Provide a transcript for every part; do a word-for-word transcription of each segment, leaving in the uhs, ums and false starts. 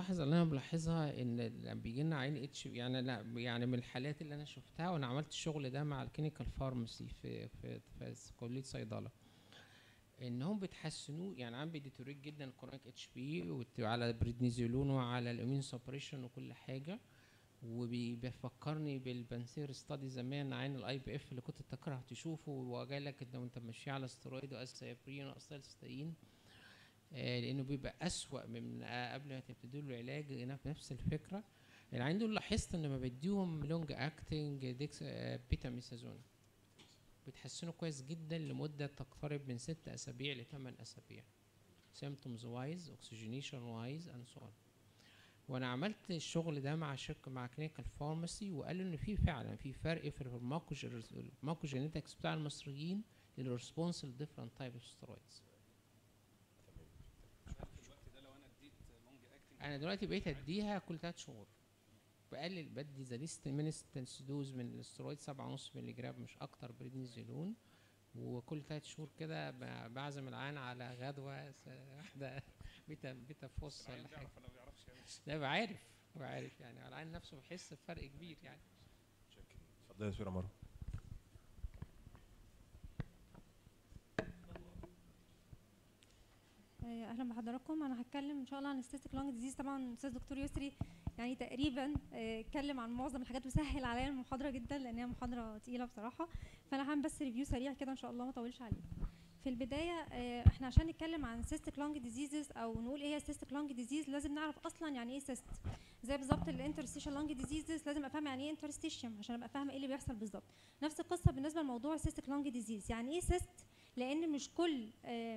الملاحظه اللي انا بلاحظها ان لما بيجي لنا عين اتش يعني لا يعني من الحالات اللي انا شفتها، وانا عملت الشغل ده مع الكلينيكال فارماسي في في في كليه صيدله، انهم بيتحسنوا. يعني عم بيديتوريت جدا الكرونيك اتش بي وعلى بريدنيزولون وعلى الامين سبريشن وكل حاجه. وبيفكرني بالبنسير ستادي زمان عين الاي بي اف اللي كنت تكره تشوفه، وجاي لك انت وانت ماشي على استرويد واسايبرين واستالستين، آه لانه بيبقى اسوأ من آه قبل ما تبتدوا له العلاج. نفس الفكره. العين دول لاحظت ان لما بديهم لونج اكتنج ديكس آه بيتا ميثازون بيتحسنوا كويس جدا لمده تقترب من ست اسابيع لثمان اسابيع، symptoms wise oxygenation wise and so on. وانا عملت الشغل ده مع شركه مع كلينيكال فارماسي، وقالوا ان في فعلا في فرق في الماركوجينيتكس بتاع المصريين للريسبونس لديفرنت تايب اوف ستيرويدز. انا دلوقتي بقيت اديها كل ثلاث شهور، بقلل بدي ذا ليست مينستنس دوز من الاسترويد سبعة ونص مللي جرام مش اكتر بريدنيزولون، وكل ثلاث شهور كده بعزم العين على غدوه واحده بيتا بيتا فوس ولا حاجه. لا بعرف بعرف يعني على العين نفسه بحس بفرق كبير يعني. اتفضل يا دكتوره مروه. اهلا بحضراتكم. انا هتكلم ان شاء الله عن السيستيك لونج ديزيز. طبعا الاستاذ دكتور يسري يعني تقريبا اتكلم عن معظم الحاجات وسهل عليا المحاضره جدا لان هي محاضره تقيله بصراحه، فانا هعمل بس ريفيو سريع كده ان شاء الله ما اطولش عليكم. في البدايه احنا عشان نتكلم عن سيستيك لونج ديزيزز او نقول ايه هي سيستيك لونج ديزيز لازم نعرف اصلا يعني ايه سيست. زي بالظبط الانترستيشن لونج ديزيزز لازم افهم يعني ايه انترستيشن عشان ابقى فاهمه ايه اللي بيحصل بالظبط. نفس القصه بالنسبه لموضوع السيستيك لونج ديزيز. يعني ايه سيست؟ لان مش كل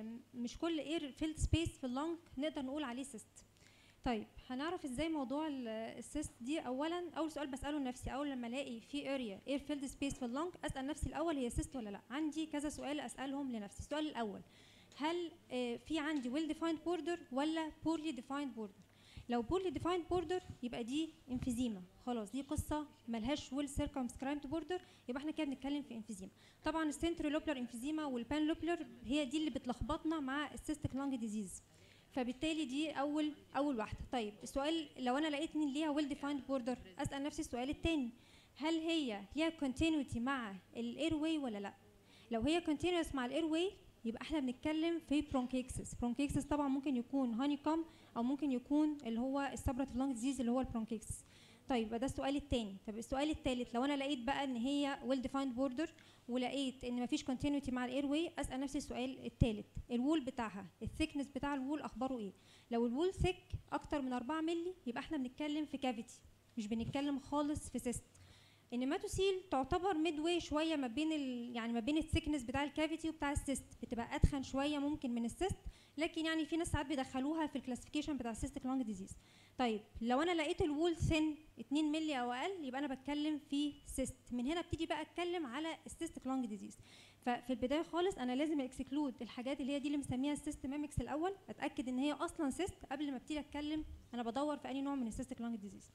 مش كل اير فيلد سبيس في اللنج نقدر نقول عليه سيست. طيب هنعرف ازاي موضوع السيست دي؟ اولا اول سؤال بساله لنفسي اول لما الاقي في اريا اير فيلد سبيس في اللنج اسال نفسي الاول هي سيست ولا لا. عندي كذا سؤال اسالهم لنفسي. السؤال الاول هل في عندي ويل ديفايند بوردر ولا بورلي ديفايند بوردر؟ لو بورلي ديفايند بوردر يبقى دي انفيزيما، خلاص دي قصه ملهاش ويل سيركمسكرايبد بوردر، يبقى احنا كده بنتكلم في انفيزيما. طبعا السنترولوبلر انفيزيما والبان لوبلر هي دي اللي بتلخبطنا مع السيستيك لونج ديزيز، فبالتالي دي اول اول واحده. طيب السؤال لو انا لقيت ان ليها ويل ديفايند بوردر اسال نفسي السؤال الثاني هل هي ليها كونتينيوتي مع الاير واي ولا لا؟ لو هي كونتينيوس مع الاير واي يبقى احنا بنتكلم في برونكيكسس. برونكيكسس طبعا ممكن يكون هاني كوم او ممكن يكون اللي هو السبراتيف لونج ديزيز اللي هو البرونكيكسس. طيب ده السؤال الثاني. طب السؤال الثالث لو انا لقيت بقى ان هي ويل ديفايند بوردر ولقيت ان مفيش كونتينيوتي مع الاير واي اسال نفسي السؤال الثالث الوول بتاعها الثيكنس بتاع الوول اخباره ايه؟ لو الوول ثيك اكتر من أربعة مللي يبقى احنا بنتكلم في كافيتي مش بنتكلم خالص في سيست. النيماتوسيل تعتبر ميد واي شويه ما بين ال... يعني ما بين الثيكنس بتاع الكافيتي وبتاع السيست، بتبقى اتخن شويه ممكن من السيست، لكن يعني في ناس ساعات بيدخلوها في الكلاسيفيكيشن بتاع السيستيك لونج ديزيز. طيب لو انا لقيت الوول ثين اتنين مللي او اقل يبقى انا بتكلم في سيست. من هنا ابتدي بقى اتكلم على السيستيك لونج ديزيز. ففي البدايه خالص انا لازم اكسكلود الحاجات اللي هي دي اللي مسميها السيست ميمكس الاول، اتاكد ان هي اصلا سيست قبل ما ابتدي اتكلم انا بدور في اي نوع من السيستيك لونج ديزيز.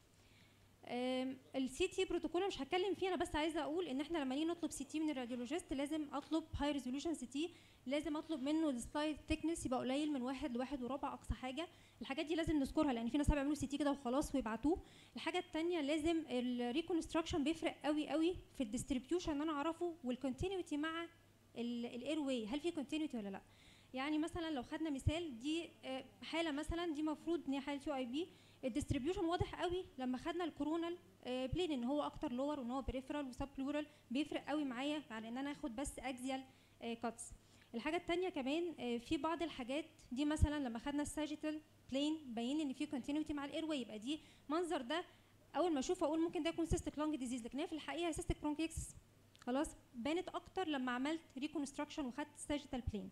السي تي بروتوكول مش هتكلم فيه، انا بس عايزه اقول ان احنا لما نيجي نطلب سي تي من الراديولوجيست لازم اطلب هاي ريزوليوشن سي تي، لازم اطلب منه السلايد ثيكنس يبقى قليل من واحد لواحد وربع اقصى حاجه. الحاجات دي لازم نذكرها لان في ناس بيعملوا سي تي كده وخلاص ويبعتوه. الحاجه الثانيه لازم الريكونستراكشن بيفرق قوي قوي في الديستريبيوشن ان انا اعرفه، والكونتينيوتي مع الاير واي هل في كونتينيوتي ولا لا. يعني مثلا لو خدنا مثال دي حاله مثلا دي المفروض ان هي حاله يو اي بي، الديستريبيوشن واضح قوي لما خدنا الكورونال بلين ان هو اكتر لور وان هو بريفرال وسب بلورال، بيفرق قوي معايا على ان انا اخد بس اكزيال كاتس. الحاجه الثانيه كمان في بعض الحاجات دي مثلا لما خدنا الساجيتال بلين باين ان في كونتينيوتي مع الاير واي، يبقى دي منظر ده اول ما اشوفه اقول ممكن ده يكون سيستيك لونج ديزيز، لكن هي في الحقيقه سيستيك برونكيكس. خلاص بانت اكتر لما عملت ريكونستراكشن وخدت الساجيتال بلين.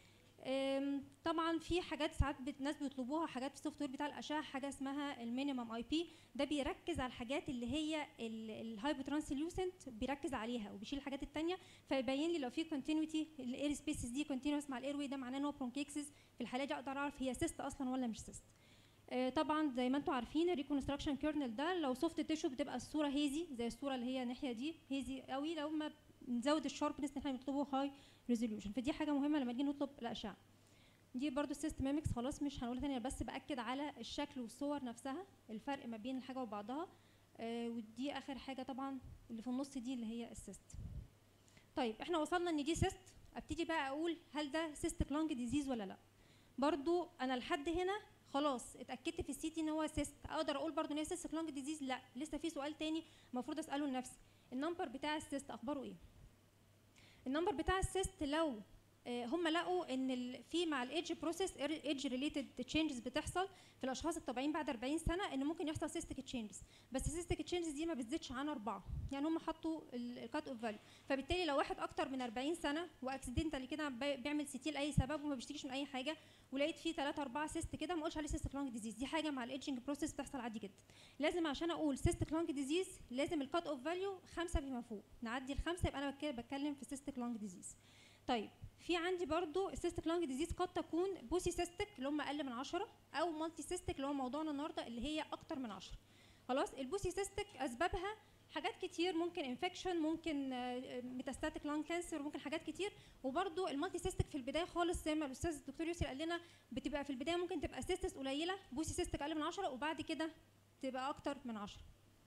طبعا في حاجات ساعات الناس بيطلبوها حاجات في السوفت وير بتاع الاشعه حاجه اسمها المينيمم اي بي، ده بيركز على الحاجات اللي هي الهايبو ترانسليوسنت بيركز عليها وبيشيل الحاجات الثانيه، فيبين لي لو في كونتينيوتي الاير سبيسز دي كونتينوس مع الاير واي ده معناه ان هو برونكيكسس. في الحاله دي اقدر اعرف هي سيست اصلا ولا مش سيست. طبعا زي ما انتم عارفين الريكونستراكشن كيرنل ده لو سوفت تيشو بتبقى الصوره هيزي زي الصوره اللي هي الناحيه دي هيزي قوي، لو ما نزود الشاربنس احنا بنطلبه هاي ريزوليوشن، فدي حاجه مهمه لما نيجي نطلب الاشعه. دي برضو السيست ميمكس، خلاص مش هنقولها تاني، بس باكد على الشكل والصور نفسها، الفرق ما بين الحاجه وبعضها. آه ودي اخر حاجه طبعا اللي في النص دي اللي هي السيست. طيب احنا وصلنا ان دي سيست، ابتدي بقى اقول هل ده سيستيك لونج ديزيز ولا لا. برضو انا لحد هنا خلاص اتاكدت في السي تي ان هو سيست، اقدر اقول برضو ان هي سيستيك لونج ديزيز؟ لا، لسه في سؤال تاني المفروض اساله لنفسي، النمبر بتاع السيست اخباره ايه؟ النمبر بتاع السيست لو آه هم لقوا ان في مع الايدج بروسيس ايدج ريليتد تشينجز بتحصل في الاشخاص الطبيعيين بعد أربعين سنه، ان ممكن يحصل سيستيك تشينجز، بس السيستيك تشينجز دي ما بتزيدش عن أربعة، يعني هم حطوا الكات اوف فاليو. فبالتالي لو واحد اكتر من أربعين سنه واكسيدنتالي كده بيعمل سي تي لاي سبب وما بيشتكيش من اي حاجه، ولقيت فيه ثلاثة أربعة سيست كده، ما اقولش عليه سيستيك لونج ديزيز، دي حاجه مع الايدجنج بروسيس بتحصل عادي جدا. لازم عشان اقول سيستيك لونج ديزيز لازم الكات اوف فاليو خمسة فيما فوق، نعدي الخمسه يبقى انا كده بتكلم في سيستيك لونج ديزيز. طيب في عندي برضو السيستيك لونج ديزيز قد تكون بوسي سيستيك اللي هم اقل من عشرة، او مالتي سيستيك اللي هو موضوعنا النهارده اللي هي اكتر من عشرة. خلاص البوسي سيستيك اسبابها حاجات كتير، ممكن انفكشن، ممكن ميتاستاتيك لونج كانسر، ممكن حاجات كتير. وبرضو المالتي سيستيك في البدايه خالص زي ما الاستاذ الدكتور يوسف قال لنا، بتبقى في البدايه ممكن تبقى سيستس قليله، بوسي سيستيك اقل من عشرة، وبعد كده تبقى اكتر من عشرة.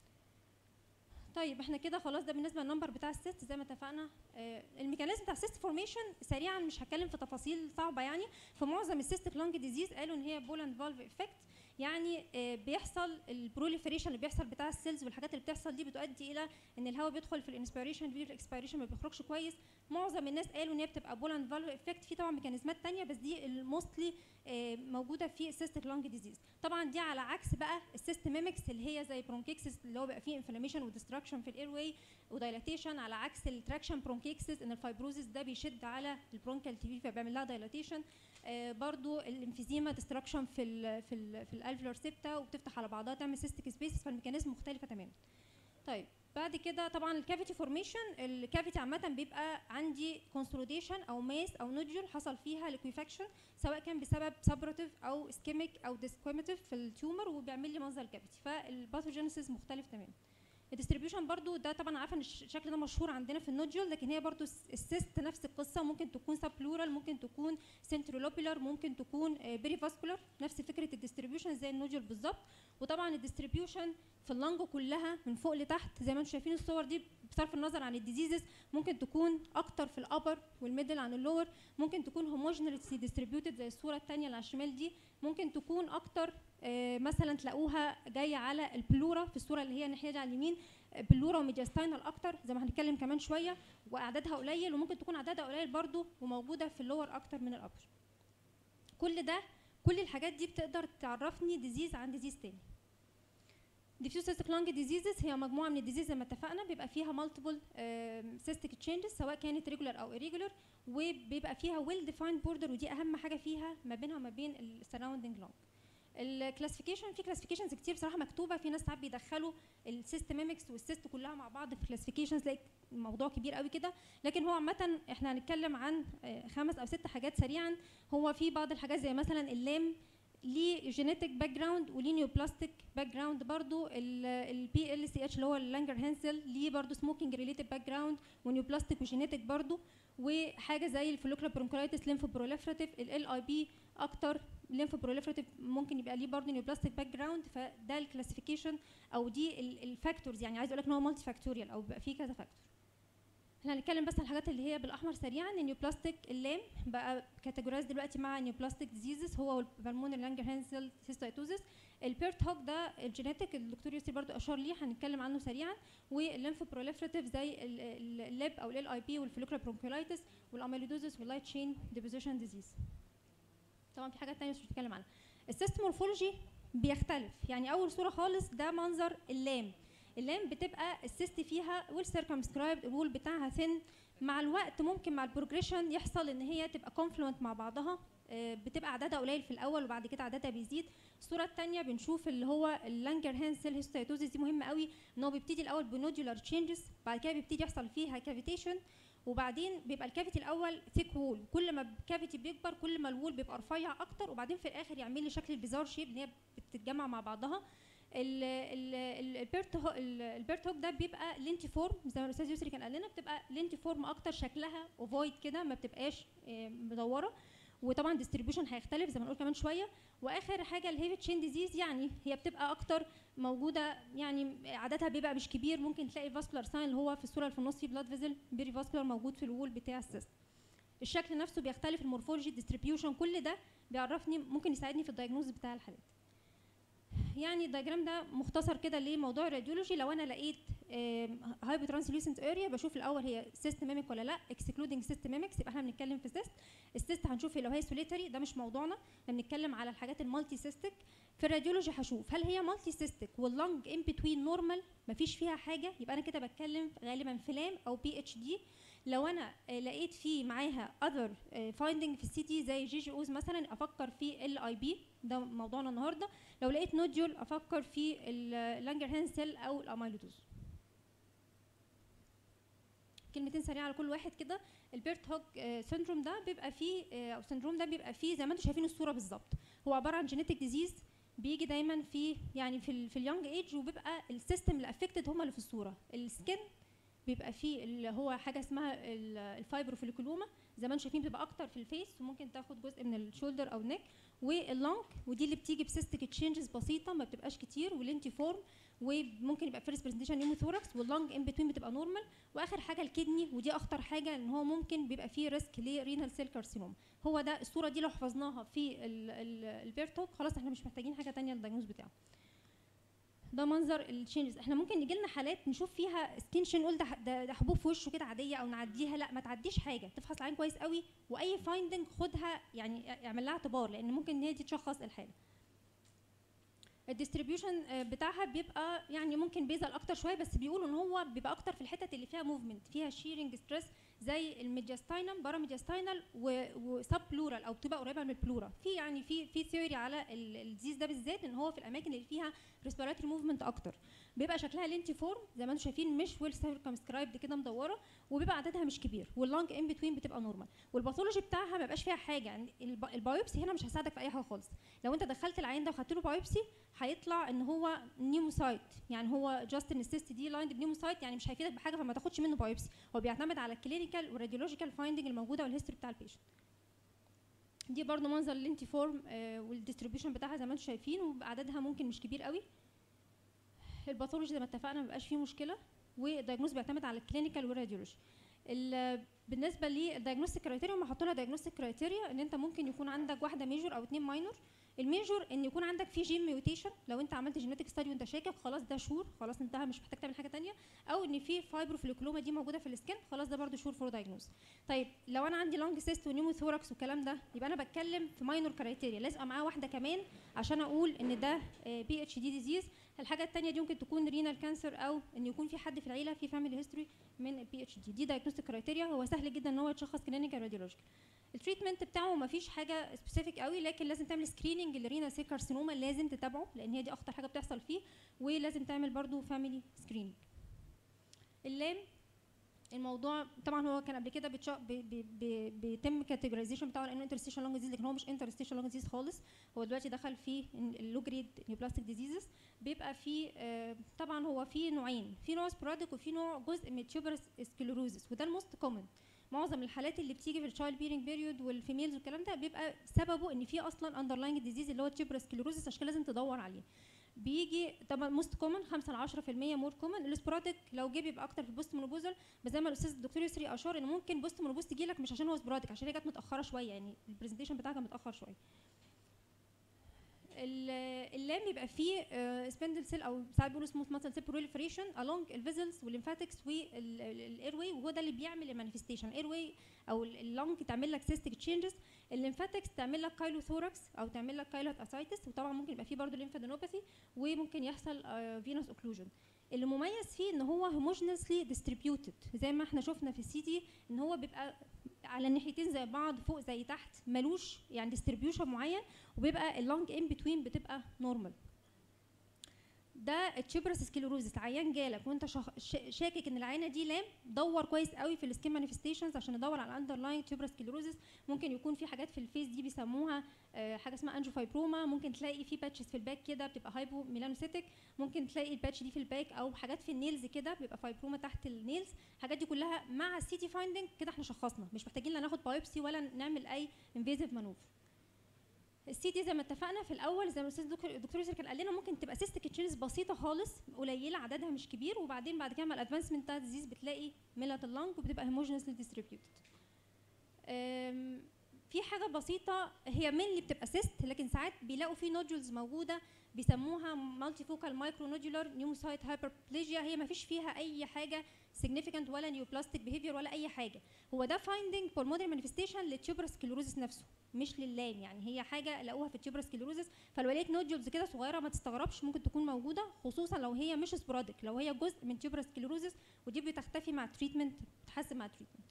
طيب احنا كده خلاص ده بالنسبه للنمبر بتاع السيست زي ما اتفقنا. آه الميكانيزم بتاع السيست فورميشن سريعا مش هتكلم في تفاصيل صعبه، يعني في معظم السيستيك لونج ديزيز قالوا ان هي بولاند فالف افكت، يعني آه بيحصل البروليفريشن اللي بيحصل بتاع السيلز والحاجات اللي بتحصل دي بتؤدي الى ان الهواء بيدخل في الانسبيريشن بيجي في الاكسبيريشن ما بيخرجش كويس. معظم الناس قالوا ان هي بتبقى بولاند فالف افكت، في طبعا ميكانيزمات ثانيه بس دي الموستلي آه موجوده في السيستيك لونج ديزيز. طبعا دي على عكس بقى السيست ميمكس اللي هي زي برونكيكسس اللي هو بقى فيه انفلاميشن وديستراكشن في الاير واي ودايلاتيشن، على عكس التراكشن برونكيكسس ان الفايبروزيس ده بيشد على البرونكال تي في فبيعمل لها دايلاتيشن. آه برضو الانفيزيما ديستراكشن في ال في ال في الالفيولار سيبتا وبتفتح على بعضها تعمل سيستيك سبيسز، فالميكانيزم مختلفه تماما. طيب بعد كده طبعا الكافيتي فورميشن، الكافيتي عامه بيبقى عندي كونسوليديشن او ماس او نوديول حصل فيها ليكويفاكشن، سواء كان بسبب سابراتيف او اسكيميك او ديسكويماتيف في التيومر وبيعمل لي منظر الكافيتي، فالباثوجينيسيس مختلف تماما. الديستريبيوشن برضو ده طبعا عارفه ان الشكل ده مشهور عندنا في النوديول، لكن هي برضو السيست نفس القصه، ممكن تكون سب بلورال، ممكن تكون سنترولوبيلر، ممكن تكون بيري فاسكولار، نفس فكره الديستريبيوشن زي النوديول بالظبط. وطبعا الديستريبيوشن في اللنج كلها من فوق لتحت زي ما انتم شايفين الصور دي، بصرف النظر عن الديزيزز ممكن تكون اكتر في الابر والميدل عن اللور، ممكن تكون هوموجينيسلي ديستريبيوتد زي الصوره الثانيه اللي على الشمال دي، ممكن تكون اكتر آه مثلا تلاقوها جايه على البلورا في الصوره اللي هي الناحيه دي على اليمين، بلورا وميدياستاينال اكتر زي ما هنتكلم كمان شويه، واعدادها قليل، وممكن تكون اعدادها قليل برضو وموجوده في اللور اكتر من الابر. كل ده كل الحاجات دي بتقدر تعرفني ديزيز عن ديزيز تاني. diffuse cystic lung diseases هي مجموعه من الديزيز زي ما اتفقنا، بيبقى فيها multiple uh, cystic changes سواء كانت regular او irregular، وبيبقى فيها well defined border، ودي اهم حاجه فيها ما بينها وما بين ال surrounding lung. الكلاسيفيكيشن في كلاسيفيكيشنز كتير بصراحه مكتوبه، في ناس ساعات بيدخلوا السيست ميمكس والسيست كلها مع بعض في كلاسيفيكيشنز، تلاقي الموضوع كبير قوي كده، لكن هو عامه احنا هنتكلم عن خمس او ست حاجات سريعا. هو في بعض الحاجات زي مثلا اللام ليه جينيتك باك جراوند وليه نيوبلاستيك باك جراوند، برضو البي ال سي اتش اللي هو اللانجر هانسل ليه برضو سموكينج ريليتد باك جراوند ونيوبلاستيك وجينيتك برضو. وحاجه زي الفوليكولار برونكولايتس ليمف بروليفراتيف ال اي بي اكتر ليمف بروليفراتيف ممكن يبقى ليه برضه نيوبلاستيك باك جراوند، فده الكلاسيفيكيشن او دي الفاكتورز، يعني عايز اقول لك ان هو مالتي فاكتوريال او بيبقى فيه كذا فاكتور. احنا هنتكلم بس عن الحاجات اللي هي بالاحمر سريعا. النيوبلاستيك اللام بقى كاتيجورايز دلوقتي مع نيوبلاستيك ديزيزز، هو البلمونري لانجر هانسل هيستويتوزس. البيرت هوك ده الجينيتك الدكتور يوسف برضه اشار ليه، هنتكلم عنه سريعا. والليمف بروليفراتيف زي الليب او ال اي بي والفوليكولار برونكولايتس والاميلودوزس واللايت تشين ديبوزيشن ديزيز. طبعا في حاجات ثانيه مش هنتكلم عنها. السيست مورفولوجي بيختلف، يعني اول صوره خالص ده منظر اللام. اللام بتبقى السيست فيها ويل سيركمسكرايبد، الوول بتاعها ثين، مع الوقت ممكن مع البروجريشن يحصل ان هي تبقى كونفلوينت مع بعضها، بتبقى عددها قليل في الاول وبعد كده عددها بيزيد. الصوره الثانيه بنشوف اللي هو اللانجر هانسل هيستويتوزيس، دي مهمه قوي ان هو بيبتدي الاول بنودولار تشينجز، بعد كده بيبتدي يحصل فيها كافيتيشن، وبعدين بيبقى الكافيتي الاول ثيك وول، كل ما الكافيتي بيكبر كل ما الوول بيبقى رفيع اكتر، وبعدين في الاخر يعمل لي شكل البيزار شيب ان هي بتتجمع مع بعضها. البيرت البيرت هوك ده بيبقى لينتي فورم زي ما الاستاذ يسري كان قال لنا، بتبقى لينتي فورم اكتر، شكلها اوفويد كده ما بتبقاش مدوره. وطبعا ديستريبيوشن هيختلف زي ما نقول كمان شويه. واخر حاجه الهيفي تشين ديزيز، يعني هي بتبقى اكتر موجوده، يعني عددها بيبقى مش كبير، ممكن تلاقي فاسكولار ساين اللي هو في الصوره اللي في النص في بلاد فيزل بيري فاسكولار موجود في الوول بتاع السيست. الشكل نفسه بيختلف، المورفولوجي، الديستريبيوشن، كل ده بيعرفني ممكن يساعدني في الدايجنوز بتاع الحالات. يعني الدايجرام ده مختصر كده لموضوع الراديولوجي. لو انا لقيت هايبو ترانسلوسنت اريا بشوف الاول هي سيست ميميك ولا لا، اكسكلودنج سيست ميميكس يبقى احنا بنتكلم في سيست. السيست هنشوف لو هي سوليتري، ده مش موضوعنا، احنا بنتكلم على الحاجات المالتي سيستك. في الراديولوجي هشوف هل هي مالتي سيستك واللنج ان بتوين نورمال مفيش فيها حاجه، يبقى انا كده بتكلم غالبا فلام او بي اتش دي. لو انا لقيت في معاها اذر فايندنج في السي تي زي جي جي اوز مثلا افكر في ال اي بي، ده موضوعنا النهارده. لو لقيت نوديول افكر في اللانجرهانز سيل او الاميلودوز. كلمتين سريعه على كل واحد كده. البيرت هوج سيندروم ده بيبقى فيه او سيندروم ده بيبقى فيه زي ما انتم شايفين الصوره بالظبط، هو عباره عن جينيتك ديزيز بيجي دايما في يعني في ال في اليونج ايج، وبيبقى السيستم اللي افكتد هم اللي في الصوره. السكن بيبقى فيه اللي هو حاجه اسمها الفايبروفوليكولوما زي ما انتم شايفين، بتبقى اكتر في الفيس وممكن تاخد جزء من الشولدر او النك. واللونج ودي اللي بتيجي بسيستيك تشينجز بسيطه ما بتبقاش كتير، والانتيفورم وممكن يبقى فيرست برزنتيشن نيموثوركس، واللونج ان بتوين بتبقى نورمال. واخر حاجه الكدني، ودي اخطر حاجه ان هو ممكن بيبقى فيه ريسك لرينال سيل كارسينوم. هو ده الصوره دي لو حفظناها في البيرتوك خلاص احنا مش محتاجين حاجه ثانيه للدايجنوز بتاعه. ده منظر التشينجز. احنا ممكن يجي لنا حالات نشوف فيها سكين شين نقول ده, ده حبوب في وشه كده عاديه او نعديها، لا ما تعديش حاجه، تفحص العين كويس قوي واي فايندنج خدها يعني اعمل لها اعتبار، لان ممكن ان هي دي تشخص الحاله. الديستريبيوشن بتاعها بيبقى يعني ممكن بيزل اكتر شويه، بس بيقولوا ان هو بيبقى اكتر في الحتت اللي فيها موفمنت، فيها شيرنج ستريس زي الميدياستاينم باراميدياستاينال وسب بلورال او بتبقى قريبه من البلورا. في يعني في في ثيوري على الديزيز ده بالذات ان هو في الاماكن اللي فيها ريسبيراتوري موفمنت اكتر. بيبقى شكلها لينتيفورم زي ما انتم شايفين، مش ويل سيركمسكرايبد كده مدوره، وبيبقى عددها مش كبير، واللونج ان بتوين بتبقى نورمال. والباثولوجي بتاعها ما بيبقاش فيها حاجه، يعني البايوبسي هنا مش هيساعدك في اي حاجه خالص. لو انت دخلت العين ده وخدت له بايوبسي هيطلع ان هو نيموسايت، يعني هو جاست ان السيست دي لايند بنيموسايت، يعني مش هيفيدك بحاجه، فما تاخدش منه بايوبسي. هو بيعتمد على الكلينيكال والراديولوجيكال فايندنج الموجوده والهيستوري بتاع البيشنت. دي برضو منظر الانتيفورم آه والديستريبيوشن بتاعها زي ما انتم شايفين، وعددها ممكن مش كبير قوي. الباثولوجي زي ما اتفقنا ما بيبقاش فيه مشكله، والدايجنوز بيعتمد على الكلينيكال والراديولوجي. بالنسبه للدايجنوستيك كرايتيريا هم حطوا لها دايجنوستيك كرايتيريا ان انت ممكن يكون عندك واحده ميجور او اثنين ماينور. الميجور ان يكون عندك في جين ميوتيشن، لو انت عملت جينيتك ستادي وانت شاكك خلاص ده شور، خلاص انتهى مش محتاج تعمل حاجه ثانيه. او ان في فايبروفوليكولوما دي موجوده في السكن، خلاص ده برده شور فور دايجنوز. طيب لو انا عندي لونج سيست ونيموثوركس والكلام ده، يبقى انا بتكلم في ماينور كرايتيريا، لازم معاه واحده كمان عشان اقول ان ده بي اتش دي ديزيز. الحاجه الثانيه دي ممكن تكون رينال كانسر، او ان يكون في حد في العيله في فاميلي هيستوري من البي اتش دي. دي دايجنوستيك كرايتيريا، هو سهل جدا ان هو يتشخص كلينيكال راديولوجيكال. التريتمنت بتاعه ما فيش حاجه سبيسيفيك قوي، لكن لازم تعمل سكريننج للرينال سيل كارسينوما، لازم تتابعه لان هي دي اخطر حاجه بتحصل فيه، ولازم تعمل برده فاميلي سكريننج. اللام الموضوع طبعا هو كان قبل كده بيتم كاتيجورايزيشن بتاعه لانه انترستيشن لونج ديزيز، لكن هو مش انترستيشن لونج ديزيز خالص، هو دلوقتي دخل في اللو جريد نيوبلاستيك ديزيزز. بيبقى في آه طبعا هو في نوعين، في نوع سبوراديك وفي نوع جزء من تيوبرس سكليروزس، وده الموست كومن. معظم الحالات اللي بتيجي في التشايلد بيرنج بيريود والفيميلز والكلام ده بيبقى سببه ان في اصلا اندرلاينج ديزيز اللي هو تيوبرس سكليروزس، عشان لازم تدور عليه. بيجي طبعا موست كومن خمسة ل عشرة في المية مور كومن. السبوراديك لو جه بيبقى اكتر في البوست مونوبوزال، بس زي ما الاستاذ الدكتور يسري اشار ان ممكن بوست مونوبوز تجي لك مش عشان هو سبوراديك، عشان هي جت متاخره شويه، يعني البرزنتيشن بتاعها كان متاخر شويه. اللام بيبقى فيه سبندل سيل او ساعات بيقولوا سموث ماسل سيل بروليفريشن along الفيزلز والليمفاتكس والاير واي، وهو ده اللي بيعمل المانيفستيشن. الاير واي او اللونج تعمل لك سيستيك تشينجز، الليمفاتكس تعمل لك كايلوثوركس او تعمل لك كايلوت اسايتس، وطبعا ممكن يبقى فيه برضه ليمفادينوباثي، وممكن يحصل فينوس اوكلوجن. اللي مميز فيه ان هو هوموجينسلي ديستريبيوتد زي ما احنا شفنا في السي تي، ان هو بيبقى على الناحيتين زي بعض، فوق زي تحت، ملوش يعني ديستريبيوشن معين، وبيبقى اللونج ان بتوين بتبقى نورمال. ده التيوبرس سكليروزس. عيان جالك وانت شاكك ان العينه دي لام، دور كويس قوي في السكين مانيفستيشنز عشان ندور على الاندرلاين تيوبرس سكليروزس. ممكن يكون في حاجات في الفيس دي بيسموها آه حاجه اسمها انجوفايبروما، ممكن تلاقي في باتشز في الباك كده بتبقى هايبو ميلانوسيتك، ممكن تلاقي الباتش دي في الباك، او حاجات في النيلز كده بيبقى فايبروما تحت النيلز. الحاجات دي كلها مع السي تي فايندنج كده احنا شخصنا، مش محتاجين لا ناخد بايوبسي ولا نعمل اي انفيزيف مانوفر. السي تي زي ما اتفقنا في الاول، زي ما الاستاذ الدكتور يوسف كان قال لنا، ممكن تبقى سيستيك تشينجز بسيطه خالص قليله عددها مش كبير، وبعدين بعد كده مع الادفانسمنت بتاع الديزيز بتلاقي ميلات اللنج وبتبقى هيموجينسلي ديستريبيوتد. في حاجه بسيطه هي مينلي بتبقى سيست، لكن ساعات بيلاقوا في نودولز موجوده بيسموها مالتي فوكال مايكرو نودولار نيوموسايت هايبربليجيا. هي ما فيش فيها اي حاجه significant ولا نيوبلاستيك بيهيفير ولا اي حاجه. هو ده فايندنج بالمودرن مانيفستيشن للتيوبرس سكليروزس نفسه مش لللام، يعني هي حاجه لقوها في التيوبرس سكليروزس. فلو لقيت نودولز كده صغيره ما تستغربش، ممكن تكون موجوده، خصوصا لو هي مش سبوراديك، لو هي جزء من تيوبرس سكليروزس، ودي بتختفي مع التريتمنت، بتتحسن مع التريتمنت.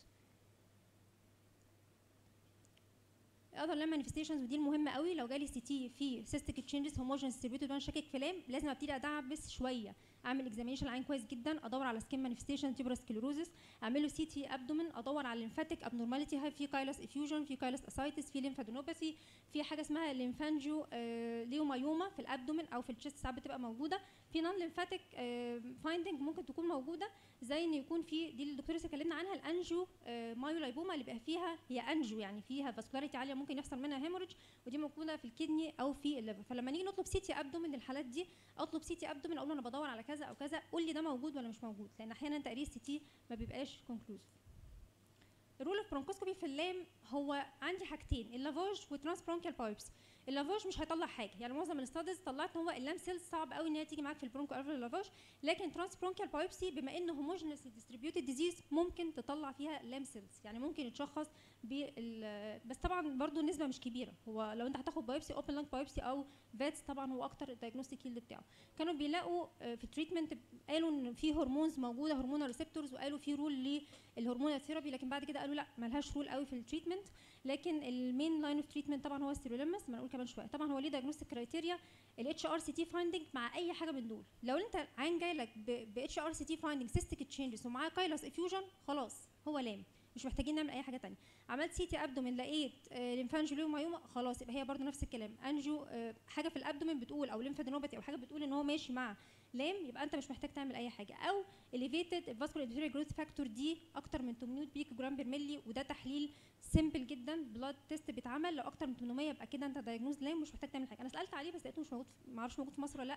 اذر لام مانيفستيشنز، ودي المهمه قوي، لو جالي سي تي في سيستيك تشينجز هوموجينس ديستريبيوتد وانا شاكك في لام، لازم ابتدي ادعبس شويه، اعمل اكزامينشن العين كويس جدا، ادور على سكين مانيفستيشن تيوبرس سكليروزس، اعمل له سي تي ابدومن، ادور على الليمفاتيك ابنورماليتي، هاي في كايلس افيوجن، في كايلس اسايتس، في ليمفادينوباثي، في حاجه اسمها ليمفانجيو آه ليومايوما في الابدومن او في التشست ساعات بتبقى موجوده، في نون ليمفاتيك آه فايندنج ممكن تكون موجوده، زي ان يكون في دي اللي الدكتور لسه اتكلمنا عنها، الانجيو آه مايولايبوما اللي بقى فيها هي انجيو، يعني فيها فاسكولاريتي عاليه ممكن يحصل منها هيموريدج، ودي موجوده في الكدني او في الليفر. فلما نيجي نطلب سي تي ابدومن للحالات دي، اطلب سي تي ابدومن، اقول له انا بدور على كذا او كذا، قول لي ده موجود ولا مش موجود، لان احيانا تقرير سي تي ما بيبقاش كونكلوزيف. الرول اوف برونكوسكوبي في اللام هو عندي حاجتين، اللافاج وترانس برونكيال بايبسي. اللافاج مش هيطلع حاجه، يعني معظم الاستاديز طلعت ان هو اللام سيلز صعب قوي ان هي تيجي معاك في البرونكو الفر لافاج، لكن ترانس برونكيال بايبسي بما انه هوموجينس ديستريبيوتد ديزيز ممكن تطلع فيها لام سيلز، يعني ممكن يتشخص بال، بس طبعا برضو النسبه مش كبيره. هو لو انت هتاخد بايبسي اوبن لانج بايبسي او فاتس طبعا هو اكتر الدايجنوستيك يلد بتاعه. كانوا بيلاقوا في التريتمنت قالوا ان في هرمونز موجوده، هرمونال ريسبتورز، وقالوا في رول للهرمونال ثيرابي، لكن بعد كده قالوا لا مالهاش رول قوي في التريتمنت. لكن المين لاين اوف تريتمنت طبعا هو السيروليمس، ما نقول كمان شويه. طبعا هو ليه دايجنوستيك كرايتيريا الاتش ار سي تي فايندنج مع اي حاجه من دول. لو انت عين جاي لك باتش ار سي تي فايندنج سيستيك تشينجز ومعاه كايلس افيوجن، خلاص هو لام، مش محتاجين نعمل اي حاجه ثانيه. عملت سي تي ابدومين لقيت آه ليمفانجيوليومايوما، خلاص يبقى هي برده نفس الكلام، انجو آه حاجه في الابدومين بتقول، او ليمفادينوباثي او حاجه بتقول ان هو ماشي مع لام، يبقى انت مش محتاج تعمل اي حاجه. او elevated vascular endothelial growth factor دي اكتر من ثمانمائة بيكو جرام بير ملي، وده تحليل سيمبل جدا، بلاد تيست بيتعمل، لو اكتر من ثمانمائة يبقى كده انت دايجنوز لام، مش محتاج تعمل حاجه. انا سالت عليه بس لقيته مش موجود، ما اعرفش موجود في مصر ولا لا.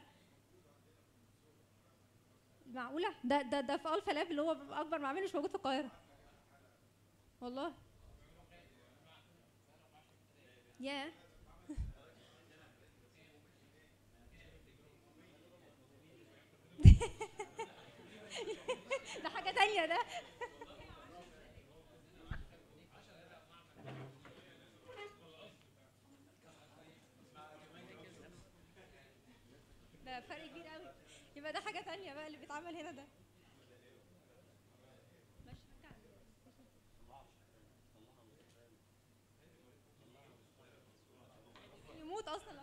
معقوله؟ ده ده ده في الفا لاب اللي هو اكبر معمل مش موجود في القاهره والله. يا ده حاجه تانية ده. ده فرق كبير قوي، يبقى ده حاجه تانية بقى اللي بيتعمل هنا ده. يموت اصلا.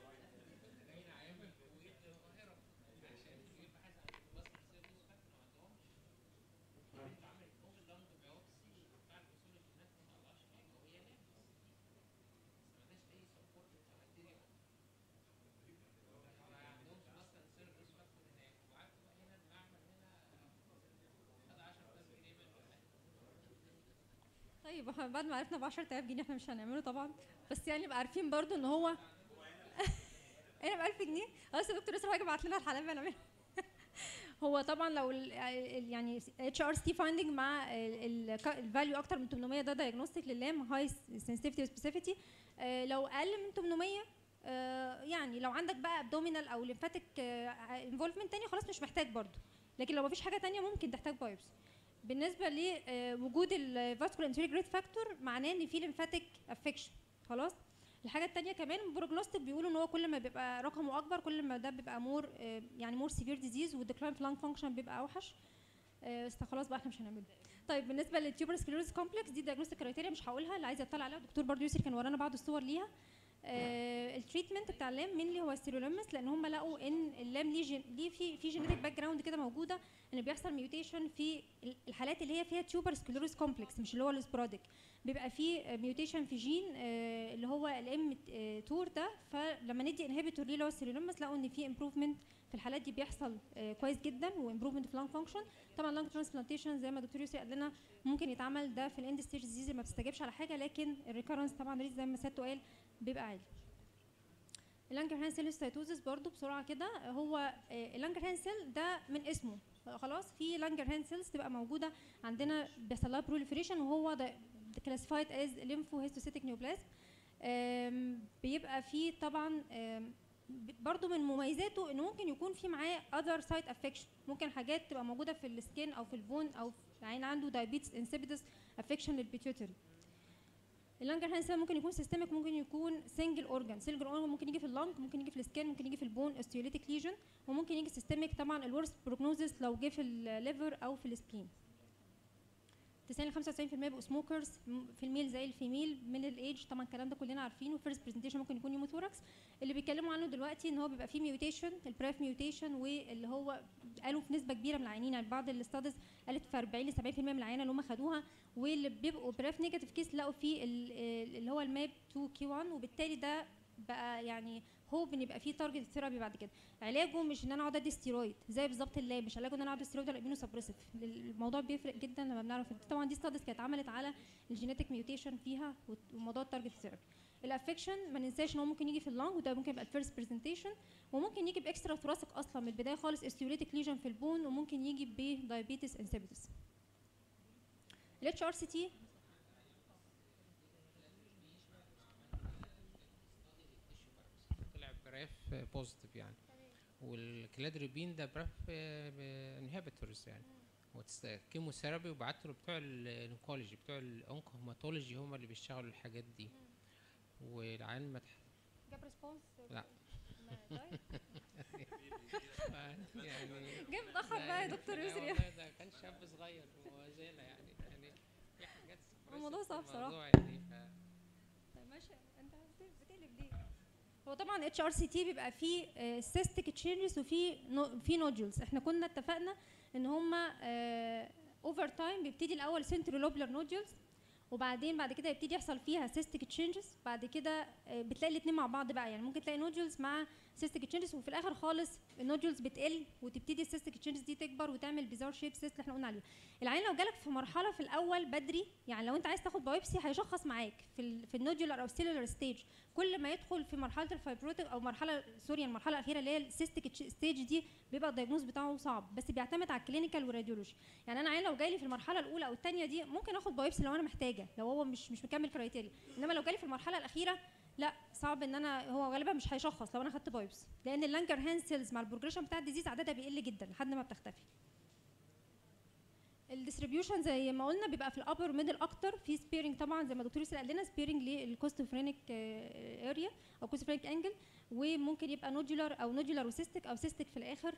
طيب احنا بعد ما عرفنا ب عشرة آلاف جنيه احنا مش هنعمله طبعا، بس يعني نبقى عارفين برضو ان هو انا ب ألف جنيه خلاص يا دكتور اسراء حاجه بعت لنا الحالات بنعملها. هو طبعا لو يعني اتش ار سي فايندنج مع الفاليو اكتر من ثمانمائة ده دايجنوستيك لللام هاي سنسيتيفيتي وسبيسيفيتي. لو اقل من ثمانمائة يعني لو عندك بقى ابدومينال او ليمفاتيك انفولفمنت تاني خلاص مش محتاج برضو، لكن لو مفيش حاجه تانية ممكن تحتاج بايوبسي. بالنسبه لوجود الفاسكولار انتيريور جريد فاكتور معناه ان في ليمفاتيك افكشن خلاص. الحاجه الثانيه كمان البروجنوستيك بيقولوا ان هو كل ما بيبقى رقمه اكبر كل ما ده بيبقى مور يعني مور سيفير ديزيز، والديكلاين في لانج فانكشن بيبقى اوحش. بس خلاص بقى احنا مش هنعمله. طيب بالنسبه للتيوبر سكليروز كومبلكس دي دايجنوستيك كرايتيريا مش هقولها، اللي عايز يطلع عليها الدكتور برضو يوسف كان ورانا بعض الصور ليها. آه التريتمنت بتاع اللام مين هو السيروليمس، لان هم لقوا ان اللام ليه جن... ليه في في جينيتك باك جراوند كده موجوده، ان بيحصل ميوتيشن في الحالات اللي هي فيها تيوبر سكليروس كومبلكس، مش اللي هو السبوراديك، بيبقى في ميوتيشن في جين آه اللي هو الام تور ده. فلما ندي انهبيتور ليه اللي هو السيروليمس لقوا ان في امبروفمنت في الحالات دي بيحصل آه كويس جدا، وامبروفمنت في لانج فانكشن. طبعا لانج ترانسبلانتيشن زي ما دكتور يوسف قال لنا ممكن يتعمل ده في الاند ستيج ديزيز ما بتستجيبش على حاجه، لكن الريكرنس طبعا ريت زي ما سيادته قال بيبقى عالي. اللانجرهانز سيل سايتوزس برضو بسرعه كده، هو اللانجرهانز سيل ده من اسمه خلاص، في لانجرهانز سيلز تبقى موجوده عندنا بيحصل لها بروليفريشن، وهو ده كلاسيفايد از ليمفو هيستوسيتيك نيوبلازم. بيبقى فيه طبعا برضو من مميزاته انه ممكن يكون في معاه اذر سايت افكشن، ممكن حاجات تبقى موجوده في السكين او في البون او في العين، عنده دايابيتس انسيبيدس افكشن للبيتيوتري. اللانجرهانز سيل ممكن يكون سيستميك، ممكن يكون سنجل اورجان، سنجل اورجان ممكن يجي في اللنج، ممكن يجي في السكين، ممكن يجي في البون اوستيوليتيك ليجن، وممكن يجي سيستميك. طبعا الورست بروجنوزس لو جه في الليفر او في السبلين. تسعين ل خمسة وتسعين بالمية بقوا سموكرز في الميل زي الفيميل من الايدج، طبعا الكلام ده كلنا عارفينه. فيرست برزنتيشن ممكن يكون نيوموثوركس، اللي بيتكلموا عنه دلوقتي ان هو بيبقى فيه ميوتيشن، البراف ميوتيشن، واللي هو قالوا في نسبه كبيره من العيانين، يعني بعض الاستادز قالت في أربعين ل سبعين بالمية من العيانه اللي هم خدوها، واللي بيبقوا براف نيجاتيف كيس لقوا فيه اللي هو الماب تو كي واحد، وبالتالي ده بقى يعني هوب ان يبقى فيه تارجت ثيرابي بعد كده. علاجه مش ان انا اقعد ادي ستيرويد زي بالظبط اللاب، مش علاجه ان انا اقعد ادي ستيرويد ولا امينو سبريسيف، الموضوع بيفرق جدا لما بنعرف. طبعا دي ستادز كانت اتعملت على الجينيتك ميوتيشن فيها وموضوع التارجت ثيرابي. الافكشن ما ننساش ان هو ممكن يجي في اللنج، وده ممكن يبقى الفيرست برزنتيشن، وممكن يجي باكسترا ثوراسيك اصلا من البدايه خالص استيوليتيك ليجن في البون، وممكن يجي بدايابيتس انسيبيدس. الاتش ار سي تي براف بوزيتيف يعني، والكلادريبين ده براف انهبيتورز يعني، والكيموثيرابي، وبعت له بتوع الانكولوجي بتوع الانكوماتولوجي هم اللي بيشتغلوا الحاجات دي، والعيان ما جاب ريسبونس لا يعني جاب متاخر بقى يا دكتور يسري، ده كان شاب صغير وزينا يعني يعني في حاجات الموضوع صعب صراحه يعني. ف ماشي انت بتقلب ليه؟ هو طبعا اتش ار سي تي بيبقى فيه سيستيك تشينجز وفي في نودولز. احنا كنا اتفقنا ان هم اوفر تايم بيبتدي الاول سنترولوبلر نودولز، وبعدين بعد كده يبتدي يحصل فيها سيستيك تشينجز، بعد كده بتلاقي الاثنين مع بعض بقى، يعني ممكن تلاقي نودولز مع سيستيك تشينجز، وفي الاخر خالص النودولز بتقل وتبتدي السيستيك تشينجز دي تكبر وتعمل بيزار شيب سيست اللي احنا قلنا عليه. العين لو جالك في مرحله في الاول بدري، يعني لو انت عايز تاخد بايوبسي هيشخص معاك في ال في النودولار او السيلولار ستيج، كل ما يدخل في مرحله الفايبروتيك او مرحله سوري المرحله الاخيره اللي هي السيستيك ستيج دي، بيبقى الدايجنوز بتاعه صعب، بس بيعتمد على الكلينيكال والراديولوجي. يعني انا عين لو جاي لي في المرحله الاولى او الثانيه دي ممكن اخد بايوبسي لو انا محتاجه، لو هو مش مش مكمل كرايتيريا، انما لو جالي في المرحله الاخيره لا، صعب ان انا، هو غالبا مش هيشخص لو انا خدت بايوبسي، لان اللانجرهانز سيلز مع البروجريشن بتاع الديزيز عددها بيقل جدا لحد ما بتختفي. الديستريبيوشن زي ما قلنا بيبقى في الابر ميدل اكتر، في سبيرنج طبعا زي ما الدكتور يسري قال لنا، سبيرنج للكوستوفرينيك اريا او كوستوفرينيك انجل، وممكن يبقى نودولار او نودولار وسيستيك او سيستيك في الاخر.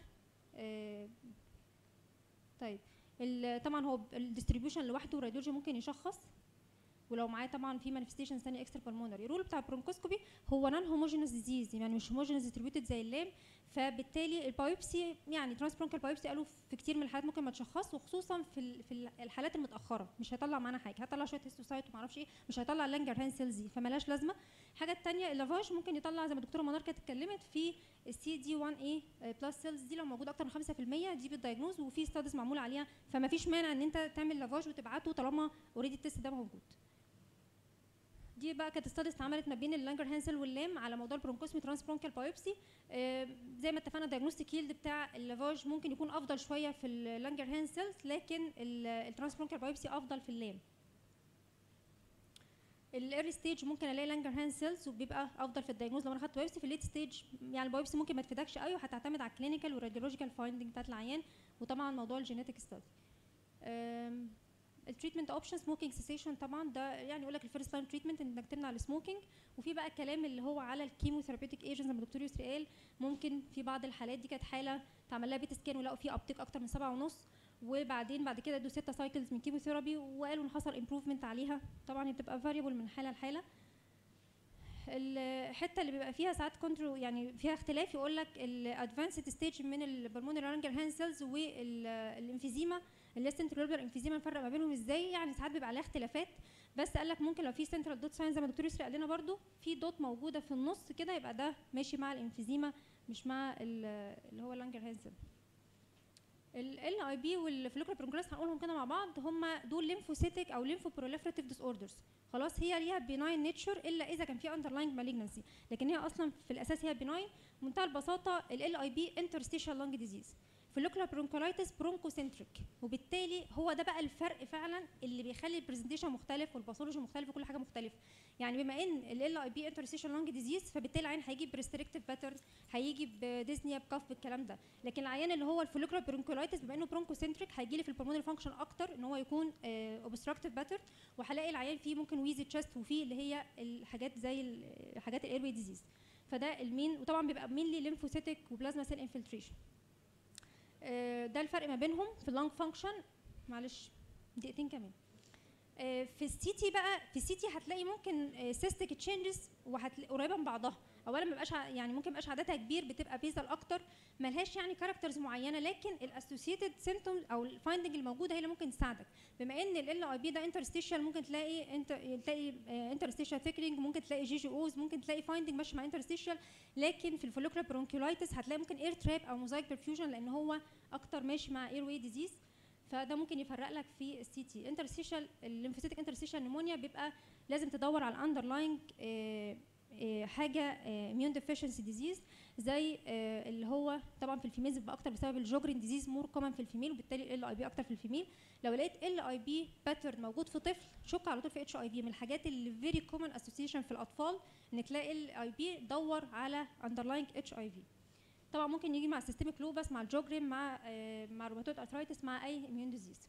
طيب طبعا هو الديستريبيوشن لوحده راديولوجي ممكن يشخص، ولو معاه طبعا في مانيفستيشنز ثانيه اكسترا بالمونري. الرول بتاع البرونكوسكوبي هو نون هوموجينوس ديزيز، يعني مش هوموجينوس ديستريبيوتد زي اللام، فبالتالي البايوبسي يعني ترانس برونكال بايوبسي قالوا في كتير من الحالات ممكن ما تشخص، وخصوصا في في الحالات المتاخره مش هيطلع معانا حاجه، هيطلع شويه هيستوسايت وما اعرفش ايه، مش هيطلع اللانجرهانز سيلز دي فمالهاش لازمه. الحاجه الثانيه اللافاج ممكن يطلع زي ما الدكتوره منار كانت اتكلمت في السي دي واحد اي بلس سيلز دي، لو موجوده اكتر من خمسة بالمية دي بالدايجنوز، وفي ستاديز معموله عليها، فما فيش مانع ان انت تعمل لافاج وتبعته طالما اوريدي التست ده موجود. دي بقى كانت ستاديز اتعملت ما بين اللانجرهانز سيل واللام على موضوع البرونكوسمي ترانس برونكال بايوبسي. آه زي ما اتفقنا الدايجنوستيك يلد بتاع اللافاج ممكن يكون افضل شويه في اللانجرهانز سيلز، لكن الترانس برونكال بايوبسي افضل في اللام. الايرلي ستيج ممكن الاقي لانجرهانز سيلز وبيبقى افضل في الدايجنوز لو انا خدت بايوبسي. في الليت ستيج يعني البايوبسي ممكن ما تفيدكش قوي، وهتعتمد على الكلينيكال والراديولوجيكال فايندنج بتاعت العيان، وطبعا موضوع الجينيتك ستادي. التريتمنت اوبشن سموكينج سيسيشن، طبعا ده يعني يقول لك الفيرست لاين تريتمنت انك تمنع السموكينج، وفي بقى الكلام اللي هو على الكيموثيرابيوتيك ايجنت زي ما الدكتور يسري قال، ممكن في بعض الحالات دي كانت حاله تعمل لها بيت سكان ولقوا فيه ابتيك اكتر من سبعة ونص، وبعدين بعد كده ادوا ستة سايكلز من كيموثيرابي وقالوا ان حصل امبروفمنت عليها، طبعا بتبقى فاريبل من حاله لحاله. الحته اللي بيبقى فيها ساعات كونترو يعني فيها اختلاف، يقول لك الادفانسد ستيج من البلمونري لانجرهانز سيلز والانفيزيما اللي هي سنترال انفيزيما، نفرق ما بينهم ازاي؟ يعني ساعات بيبقى عليها اختلافات، بس قال لك ممكن لو في سنترال دوت ساين زي ما الدكتور يسري قال لنا برده في دوت موجوده في النص كده، يبقى ده ماشي مع الانفيزيما مش مع اللي هو لانجرهانز سيل. ال اي بي والفوليكولار برونكولايتس هنقولهم كده مع بعض، هم دول ليمفوسيتك او ليمفو بروليفراتيف ديس اوردرز. خلاص هي ليها بيناين نيتشر الا اذا كان في اندرلاينج مالجنسي، لكن هي اصلا في الاساس هي بيناين. بمنتهى البساطه ال اي بي انترستيشال لانج ديزيز، فوليكولار برونكولايتس برونكوسنتريك، وبالتالي هو ده بقى الفرق فعلا اللي بيخلي البرزنتيشن مختلف والباثولوجي مختلف وكل حاجه مختلفه. يعني بما ان ال اي بي انترستيشال لانج ديزيز، فبالتالي العيان هيجي بريستريكتيف باترن، هيجي بديزنيا بكف بالكلام ده، لكن العيان اللي هو الفوليكولار برونكولايتس بما انه برونكوسنتريك هيجي لي في البلمونري فانكشن اكتر ان هو يكون اوبستراكتيف باترن، وهلاقي العيان فيه ممكن ويزي تشست وفيه اللي هي الحاجات زي الحاجات الايروي ديزيز. فده المين، وطبعا بيبقى مينلي ليمفوسيتك وبلازما سيل انفلتريشن. ده الفرق ما بينهم في اللانج فانكشن. معلش دقيقتين كمان. في السي تي بقى، في السي تي هتلاقي ممكن سيستيك تشينجز قريبه من بعضها، اولا ما بيبقاش يعني ممكن ما يبقاش عددها كبير، بتبقى بيزل اكتر، ملهاش يعني كاركترز معينه، لكن الاسوسييتد سيمبتومز او الفايندنج الموجوده هي اللي ممكن تساعدك. بما ان ال اي بي ده انترستيشال، ممكن تلاقي انت تلاقي انترستيشال ثيكنينج، ممكن تلاقي جي جي اوز، ممكن تلاقي فايندنج ماشي مع انترستيشال، لكن في الفوليكولار برونكيولايتس هتلاقي ممكن اير تراب او موزايك برفيوجن لان هو اكتر ماشي مع اير واي ديزيز، فده ممكن يفرق لك في السي تي. انترستيشال الليمفوسيتك انترستيشال نيمونيا بيبقى لازم تدور على الاندرلاينج حاجه اميون ديفيشنسي ديزيز، زي اللي هو طبعا في الفيميل بيبقى اكتر بسبب الجوجرين ديزيز مور كومن في الفيميل، وبالتالي ال اي بي اكتر في الفيميل. لو لقيت ال اي بي باترن موجود في طفل، شك على طول في اتش اي في. من الحاجات اللي فيري كومن اسوسيشن في الاطفال ان تلاقي ال اي بي، دور على اندرلاينج اتش اي في. طبعا ممكن يجي مع سيستميك لوبس، مع الجوجرين، مع مع روماتويد ارثرايتس، مع اي اميون ديزيز.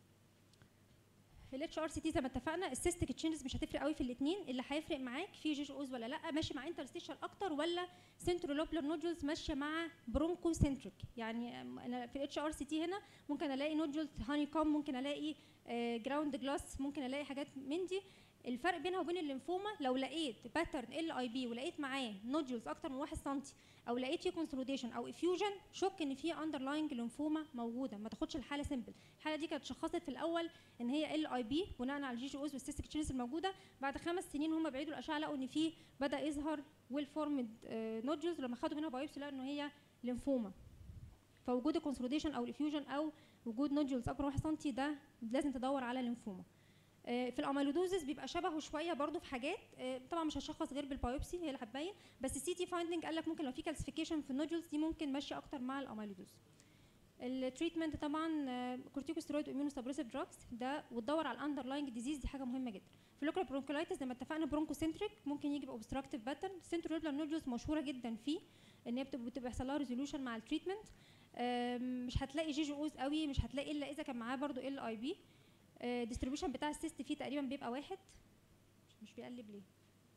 الاتش ار سي تي زي ما اتفقنا، السيستيك تشينجز مش هتفرق قوي في الاثنين، اللي هيفرق معاك في جي جي اوز ولا لا، ماشي مع انترستيشال اكتر ولا سنترولوبلر نودولز ماشيه مع برونكو سنتريك. يعني انا في الاتش ار سي تي هنا ممكن الاقي نودولز هاني كوم، ممكن الاقي جراوند جلاس، ممكن الاقي حاجات من دي. الفرق بينها وبين الليمفوما، لو لقيت باترن ال اي بي ولقيت معاه نودولز اكتر من واحد سم، او لقيت فيه كونسوليديشن او افيوجن، شك ان في اندرلاينج ليمفوما موجوده، ما تاخدش الحاله سمبل. الحاله دي كانت اتشخصت في الاول ان هي ال اي بي بناء على الجي جي اوز والسيستيك تشينجز الموجوده، بعد خمس سنين هم بعيدوا الاشعه لقوا ان في بدا يظهر ويل فورمد نودولز، لما خدوا منها بايوبسي لقوا ان هي ليمفوما. فوجود الكونسوليديشن او الافيوجن او وجود نودولز اكبر من واحد سم ده لازم تدور على ليمفوما. في الاميلودوزس بيبقى شبهه شويه برضو في حاجات، طبعا مش هشخص غير بالبايوبسي هي اللي هتبين، بس السي تي فايندنج قال لك ممكن لو في كالسيفيكيشن في النودولز دي ممكن ماشي اكتر مع الاميلودوز. التريتمنت طبعا كورتيكوستيرويد واميونوسبريسيف دراجز ده، وتدور على الاندرلاينج ديزيز، دي حاجه مهمه جدا. فوليكولار برونكولايتس زي ما اتفقنا برونكوسنتريك، ممكن يجي باوبستراكتيف باترن. سنترولوبلر نودولز مشهوره جدا فيه ان هي بتبقى بيحصل لها ريزولوشن مع التريتمنت. مش هتلاقي جي جي اوز قوي، مش هتلاقي الا اذا كان معاه برضو ال اي بي. الديستريبيوشن بتاع السيست فيه تقريبا بيبقى واحد، مش بيقلب ليه؟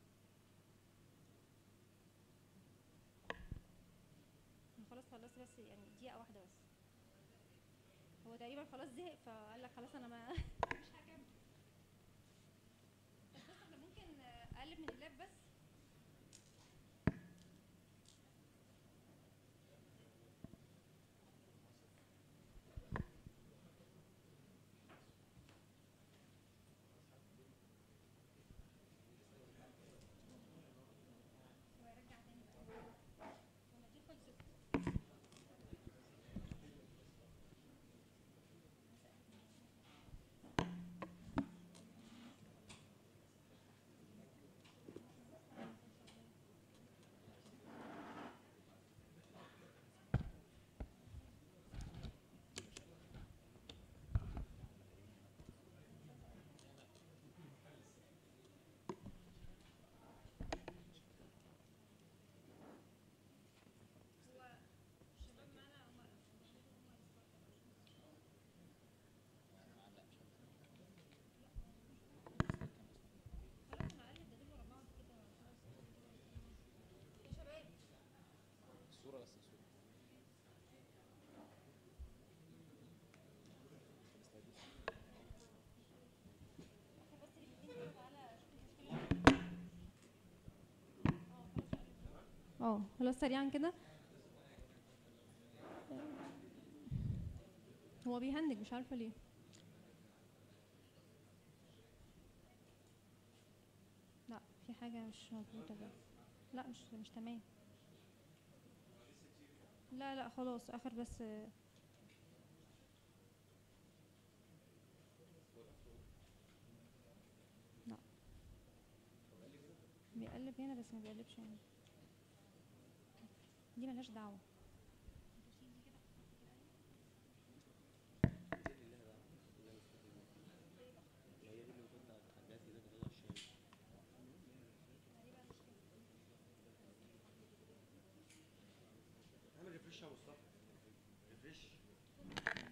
خلاص خلصت، بس يعني دقيقه واحده بس، هو تقريبا خلاص زهق فقال لك خلاص انا ما مش هكمل. بس احنا ممكن اقلب من اللاب بس. اه خلاص سريعا كده. هو بيهنج مش عارفه ليه. لا في حاجه مش مظبوطه ده. لا مش مش تمام. لا لا خلاص اخر بس. لا بيقلب هنا بس ما بيقلبش هنا. دي ملهاش دعوه. اعمل ريفريش يا مصطفى. ريفريش.